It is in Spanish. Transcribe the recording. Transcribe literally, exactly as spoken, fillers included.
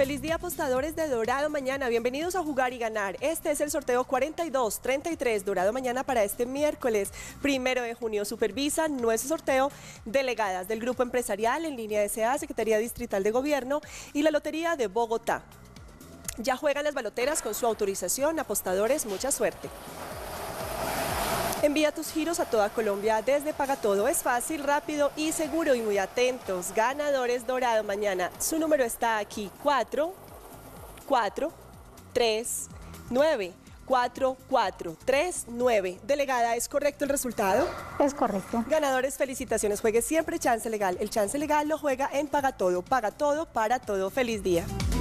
Feliz día, apostadores de Dorado Mañana. Bienvenidos a Jugar y Ganar. Este es el sorteo cuarenta y dos treinta y tres Dorado Mañana para este miércoles primero de junio. Supervisan nuestro sorteo delegadas del Grupo Empresarial en línea S A, Secretaría Distrital de Gobierno y la Lotería de Bogotá. Ya juegan las baloteras con su autorización. Apostadores, mucha suerte. Envía tus giros a toda Colombia desde Pagatodo. Es fácil, rápido y seguro, y muy atentos. Ganadores Dorado Mañana. Su número está aquí: cuatro, cuatro, tres, nueve. cuatro, cuatro, tres, nueve. Delegada, ¿es correcto el resultado? Es correcto. Ganadores, felicitaciones. Juegue siempre chance legal. El chance legal lo juega en Pagatodo. Paga todo para todo. Feliz día.